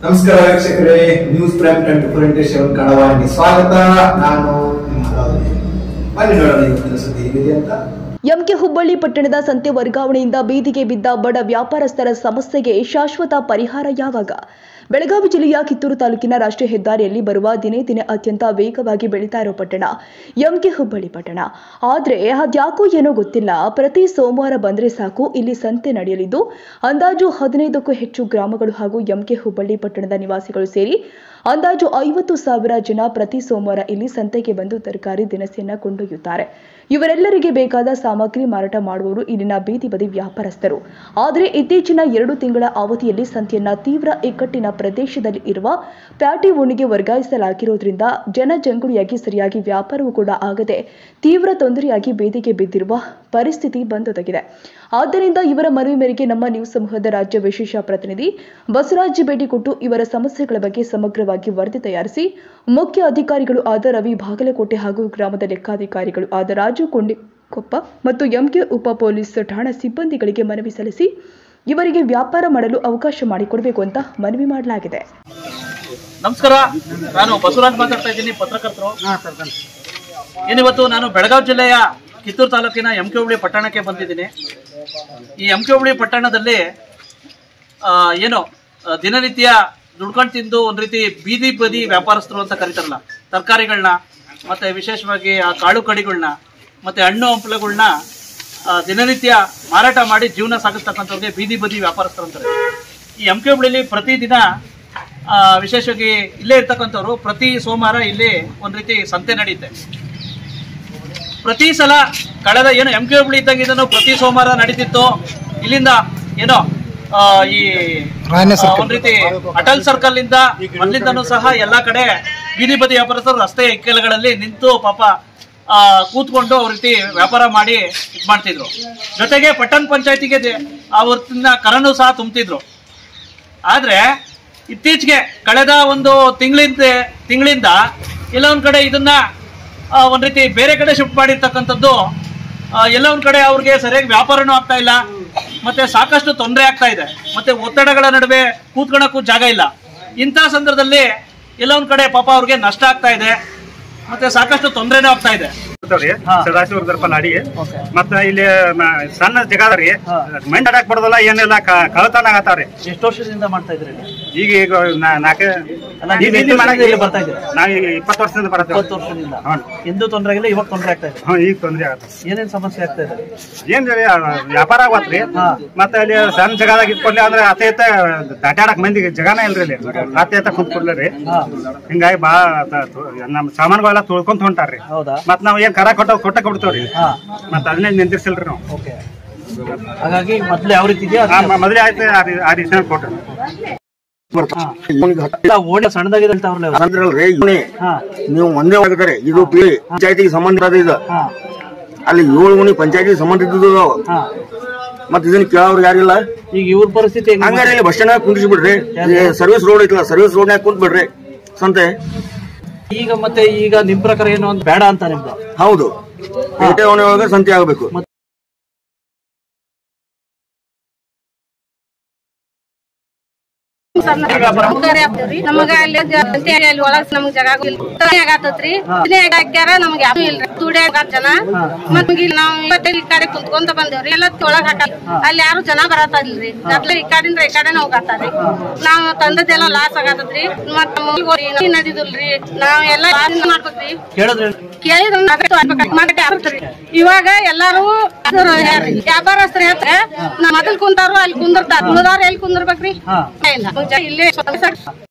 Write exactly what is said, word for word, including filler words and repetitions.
ನಮಸ್ಕಾರ ವೀಕ್ಷಕರೇ, news prime twenty four into seven ಕನ್ನಡವಾಹಿನಿ ಸ್ವಾಗತ. ನಾನು ಬನ್ನಿ ನೋಡೋಣ ಇವತ್ತಿನ ಸುದ್ದಿ ಏನಿದೆ ಅಂತ. ಎಂಕೆ ಹುಬ್ಬಳ್ಳಿ ಪಟ್ಟಣದ ಸಂತೆ ವರ್ಗಾವಣೆಯಿಂದ ಬೀದಿಗೆ ಬಿದ್ದ ಬಡ ವ್ಯಾಪಾರಸ್ಥರ ಸಮಸ್ಯೆಗೆ ಶಾಶ್ವತ ಪರಿಹಾರ ಯಾವಾಗ? ಬೆಳಗಾವಿ ಜಿಲ್ಲೆಯ ಕಿತ್ತೂರು ತಾಲೂಕಿನ ರಾಷ್ಟ್ರೀಯ ಹೆದ್ದಾರಿಯಲ್ಲಿ ಬರುವ ದಿನೇ ದಿನೇ ಅತ್ಯಂತ ವೇಗವಾಗಿ ಬೆಳೀತಾ ಇರೋ ಪಟ್ಟಣ ಎಂಕೆ ಹುಬ್ಬಳ್ಳಿ ಪಟ್ಟಣ. ಆದರೆ ಅದ್ಯಾಕೋ ಏನೋ ಗೊತ್ತಿಲ್ಲ, ಪ್ರತಿ ಸೋಮವಾರ ಬಂದರೆ ಸಾಕು ಇಲ್ಲಿ ಸಂತೆ ನಡೆಯಲಿದ್ದು ಅಂದಾಜು ಹದಿನೈದಕ್ಕೂ ಹೆಚ್ಚು ಗ್ರಾಮಗಳು ಹಾಗೂ ಎಂಕೆ ಹುಬ್ಬಳ್ಳಿ ಪಟ್ಟಣದ ನಿವಾಸಿಗಳು ಸೇರಿ ಅಂದಾಜು ಐವತ್ತು ಸಾವಿರ ಜನ ಪ್ರತಿ ಸೋಮವಾರ ಇಲ್ಲಿ ಸಂತೆಗೆ ಬಂದು ತರಕಾರಿ ದಿನಸಿಯನ್ನ ಕೊಂಡೊಯ್ಯುತ್ತಾರೆ. ಇವರೆಲ್ಲರಿಗೆ ಬೇಕಾದ ಸಾಮಗ್ರಿ ಮಾರಾಟ ಮಾಡುವವರು ಇಲ್ಲಿನ ಬೀದಿ ಬದಿ ವ್ಯಾಪಾರಸ್ಥರು. ಆದರೆ ಇತ್ತೀಚಿನ ಎರಡು ತಿಂಗಳ ಅವಧಿಯಲ್ಲಿ ಸಂತೆಯನ್ನ ತೀವ್ರ ಇಕ್ಕಟ್ಟಿನ ಪ್ರದೇಶದಲ್ಲಿ ಇರುವ ಪ್ಯಾಟಿ ಓಣಿಗೆ ವರ್ಗಾಯಿಸಲಾಗಿರುವುದರಿಂದ ಜನಜಂಗುಳಿಯಾಗಿ ಸರಿಯಾಗಿ ವ್ಯಾಪಾರವೂ ಕೂಡ ಆಗದೆ ತೀವ್ರ ತೊಂದರೆಯಾಗಿ ಬೇದಿಗೆ ಬಿದ್ದಿರುವ ಪರಿಸ್ಥಿತಿ ಬಂದೊದಗಿದೆ. ಆದ್ದರಿಂದ ಇವರ ಮನವಿ ಮೇರೆಗೆ ನಮ್ಮ ನ್ಯೂಸ್ ಸಮೂಹದ ರಾಜ್ಯ ವಿಶೇಷ ಪ್ರತಿನಿಧಿ ಬಸವರಾಜ್ ಭೇಟಿ ಕೊಟ್ಟು ಇವರ ಸಮಸ್ಯೆಗಳ ಬಗ್ಗೆ ಸಮಗ್ರವಾಗಿ ವರದಿ ತಯಾರಿಸಿ ಮುಖ್ಯ ಅಧಿಕಾರಿಗಳು ಆದ ರವಿ ಬಾಗಲಕೋಟೆ ಹಾಗೂ ಗ್ರಾಮದ ಲೆಕ್ಕಾಧಿಕಾರಿಗಳು ಆದ ರಾಜು ಕೊಂಡಿಕೊಪ್ಪ ಮತ್ತು ಎಂಕೆ ಉಪ ಪೊಲೀಸ್ ಠಾಣಾ ಸಿಬ್ಬಂದಿಗಳಿಗೆ ಮನವಿ ಸಲ್ಲಿಸಿ ಇವರಿಗೆ ವ್ಯಾಪಾರ ಮಾಡಲು ಅವಕಾಶ ಮಾಡಿಕೊಡಬೇಕು ಅಂತ ಮನವಿ ಮಾಡಲಾಗಿದೆ. ನಮಸ್ಕಾರ, ನಾನು ಬಸವರಾಜ್ ಮಾತಾಡ್ತಾ ಇದ್ದೀನಿ, ಪತ್ರಕರ್ತರು. ಏನಿವತ್ತು ನಾನು ಬೆಳಗಾವಿ ಜಿಲ್ಲೆಯ ಕಿತ್ತೂರು ತಾಲೂಕಿನ ಎಂಕೆ ಹುಬ್ಬಳ್ಳಿ ಪಟ್ಟಣಕ್ಕೆ ಬಂದಿದ್ದೀನಿ. ಈ ಎಂಕೆ ಹುಬ್ಬಳ್ಳಿ ಪಟ್ಟಣದಲ್ಲಿ ಏನು ದಿನನಿತ್ಯ ದುಡ್ಕೊಂಡು ತಿಂದು ಒಂದು ರೀತಿ ಬೀದಿ ಬದಿ ವ್ಯಾಪಾರಸ್ಥರು ಅಂತ ಕರೀತಾರಲ್ಲ, ತರಕಾರಿಗಳನ್ನ ಮತ್ತೆ ವಿಶೇಷವಾಗಿ ಆ ಕಾಳು ಕಡಿಗಳನ್ನ ಮತ್ತೆ ಹಣ್ಣು ಹಂಪಲುಗಳನ್ನ ದಿನನಿತ್ಯ ಮಾರಾಟ ಮಾಡಿ ಜೀವನ ಸಾಗಿಸ್ತಕ್ಕಂಥವ್ರಿಗೆ ಬೀದಿ ಬದಿ ವ್ಯಾಪಾರಸ್ಥರು ಅಂತಾರೆ. ಈ ಎಂಕೆ ಹುಬ್ಬಳ್ಳಿಲಿ ಪ್ರತಿದಿನ ವಿಶೇಷವಾಗಿ ಇಲ್ಲೇ ಇರ್ತಕ್ಕಂಥವ್ರು ಪ್ರತಿ ಸೋಮವಾರ ಇಲ್ಲಿ ಒಂದು ರೀತಿ ಸಂತೆ ನಡೆಯುತ್ತೆ. ಪ್ರತಿ ಸಲ ಕಳೆದ ಏನು ಎಂಕೆ ಹುಬ್ಬಳ್ಳಿ ಇದ್ದಂಗೆ ಇದನ್ನು ಪ್ರತಿ ಸೋಮವಾರ ನಡೀತಿತ್ತು. ಇಲ್ಲಿಂದ ಏನೋ ಈ ಒಂದ್ ರೀತಿ ಅಟಲ್ ಸರ್ಕಲ್ ಇಂದ ಮೊದಲಿಂದನೂ ಸಹ ಎಲ್ಲಾ ಕಡೆ ಬೀದಿ ಬದಿ ವ್ಯಾಪಾರಸ್ಥರು ರಸ್ತೆಯ ಇಕ್ಕೆಲಗಳಲ್ಲಿ ನಿಂತು ಪಾಪ ಆ ಕೂತ್ಕೊಂಡು ಅವ್ರ ರೀತಿ ವ್ಯಾಪಾರ ಮಾಡಿ ಇದ್ ಮಾಡ್ತಿದ್ರು. ಜೊತೆಗೆ ಪಟ್ಟಣ ಪಂಚಾಯತಿಗೆ ಅವ್ರನ್ನ ಕರನು ಸಹ ತುಂಬ್ತಿದ್ರು. ಆದ್ರೆ ಇತ್ತೀಚೆಗೆ ಕಳೆದ ಒಂದು ತಿಂಗಳಿಂದ ತಿಂಗಳಿಂದ ಎಲ್ಲ ಒಂದ್ ಕಡೆ ಇದನ್ನ ಒಂದ್ ರೀತಿ ಬೇರೆ ಕಡೆ ಶಿಫ್ಟ್ ಮಾಡಿರ್ತಕ್ಕಂಥದ್ದು. ಎಲ್ಲ ಒಂದ್ ಕಡೆ ಅವ್ರಿಗೆ ಸರಿಯಾಗಿ ವ್ಯಾಪಾರನೂ ಆಗ್ತಾ ಇಲ್ಲ, ಮತ್ತೆ ಸಾಕಷ್ಟು ತೊಂದರೆ ಆಗ್ತಾ ಇದೆ, ಮತ್ತೆ ಒತ್ತಡಗಳ ನಡುವೆ ಕೂತ್ಕೊಳ್ಳೋಕ್ಕೂ ಜಾಗ ಇಲ್ಲ. ಇಂತಹ ಸಂದರ್ಭದಲ್ಲಿ ಎಲ್ಲ ಒಂದ್ ಕಡೆ ಪಾಪ ಅವ್ರಿಗೆ ನಷ್ಟ ಆಗ್ತಾ ಇದೆ, ಮತ್ತೆ ಸಾಕಷ್ಟು ತೊಂದರೆನೂ ಆಗ್ತಾ ಇದೆ. ಸದಾಶಿವ ದರ್ಪನಾಡಿ ಮತ್ತ ಇಲ್ಲಿ ಸಣ್ಣ ಜಗ ರೀ, ಮೈಂಡ್ ಅಡಾಕ್ ಬಡದಲ್ಲ ಏನಿಲ್ಲ, ಕಳತನ ಆಗತ್ತಾವ್ರಿ. ಎಷ್ಟು ವರ್ಷದಿಂದ ಮಾಡ್ತಾ ಇದ್ರಿ? ಈಗ ಈಗ ನಾಲ್ಕು ಬರ್ತಾ ಇದ್ದೀರಾ? ನಾವ್ ಈಗ ಇಪ್ಪತ್ತು ವರ್ಷದಿಂದ ಬರತ್ತೆ. ಇಪ್ಪತ್ತು ವರ್ಷದಿಂದ ಎಂದೂ ತೊಂದರೆ ಆಗಿಲ್ಲ, ಇವಾಗ ತೊಂದರೆ ಆಗ್ತಾ ಇದೆ. ಹ್ಮ್, ಈಗ ತೊಂದರೆ ಆಗತ್ತೆ. ಏನೇನ್ ಸಮಸ್ಯೆ ಆಗ್ತಾ ಇದೆ? ಏನ್ ವ್ಯಾಪಾರ ಆಗತ್ರಿ, ಮತ್ತೆ ಅಲ್ಲಿ ಸಣ್ಣ ಜಗದಾಗ ಇಟ್ಕೊಡ್ಲಿ ಅಂದ್ರೆ ಅತ ಎತ್ತ ದಾಟ್ಯಾಡಕ್ ಮಂದಿ ಜಗಾನ ಇಲ್ರಿ, ಇಲ್ಲಿ ಅತ ಎತ್ತ ಕುಂತ್ಕೊಡ್ಲಿ. ಹಿಂಗಾಗಿ ಬಾ ನಮ್ ಸಾಮಾನುಗಳೆಲ್ಲ ತೊಳ್ಕೊಂತ ಹೊಂಟಾರ್ರಿ. ಮತ್ ನಾವ್ ಏನ್ ಕರ ಕೊಟ್ಟ ಕೊಟ್ಟ ಕೊಡ್ತೇವ್ರಿ, ಮತ್ ಅದನ್ನೇ ನಿಂದಿರ್ಸಿಲ್ರಿ ನಾವು. ಹಾಗಾಗಿ ಮೊದ್ಲು ಯಾವ ರೀತಿ ಇದೆಯಾ ಮೊದಲೇ ಆಯ್ತು ಆ ರೀತಿ ಕೊಟ್ಟ ಸಣ್ಣದಾಗಿದೆ ನೀವು ಒಂದೇ ಆಗಿದ್ದಾರೆ. ಇದು ಪಂಚಾಯತಿಗೆ ಸಂಬಂಧ ಇದು, ಅಲ್ಲಿ ಏಳು ಮನಿ ಪಂಚಾಯತಿಗೆ ಸಂಬಂಧ ಇದ್ದು ಮತ್ ಇದನ್ನ ಕೇಳೋರು ಯಾರಿಲ್ಲ. ಈಗ ಇವ್ರ ಪರಿಸ್ಥಿತಿ ಹಂಗಾರೆ ಇಲ್ಲಿ ಬಸ್ ಸ್ಟ್ಯಾಂಡ್ ಕುಂದಿಸಿ ಬಿಡ್ರಿ, ಸರ್ವಿಸ್ ರೋಡ್ ಐತಲ್ಲ, ಸರ್ವಿಸ್ ರೋಡ್ನಾಗ ಕುಂತ್ ಬಿಡ್ರಿ ಸಂತೆ. ಈಗ ಮತ್ತೆ ಈಗ ನಿಮ್ ಪ್ರಕಾರ ಏನು ಒಂದು ಬೇಡ ಅಂತ ನಿಮ್ದು? ಹೌದು, ಸಂತೆ ಆಗಬೇಕು. ನಮಗ ಅಲ್ಲಿ ಒಳಗ ನಮ್ಗ ಜಾಗ ಆಗತ್ತತ್ರಿ, ಹಾಕ್ಯಾರ ನಮ್ಗೆ ಯಾರು ಇಲ್ರಿ. ದುಡಿಯಾಗ ಜನ ಮತ್ ನಾವ್ ಇವತ್ತೈದು ಈ ಕಡೆ ಕುಂತ್ಕೊಂತ ಬಂದೇವ್ರಿ. ಎಲ್ಲ ಒಳಗ್ ಹಾಕಲ್ಲ, ಅಲ್ಲಿ ಯಾರು ಜನ ಬರತ್ತಿಲ್ರಿ. ಗದ್ಲ ಈ ಕಡೆಯಿಂದ ಈ ಕಡೆನ ಹೋಗತ್ತಾರಿ. ನಾವ್ ತಂದದ್ದೆಲ್ಲ ಲಾಸ್ ಆಗತ್ತತ್ರಿ. ಮತ್ ನದಿದಿಲ್ರಿ, ನಾವ್ ಎಲ್ಲಾ ಮಾಡ್ಬೇಕ್ರಿ. ಕೇಳಿದ್ರ ಇವಾಗ ಎಲ್ಲಾರು ವ್ಯಾಪಾರಸ್ಥರು ಹೇಳ್ತಾರೆ, ನಾ ಮೊದಲ್ ಕುಂತಾರು ಅಲ್ಲಿ ಕುಂದಿರ್ತಾರ, ಉಳಿದಾರ ಎಲ್ಲಿ ಕುಂದಿರ್ಬೇಕ್ರಿ? ಇಲ್ಲೇ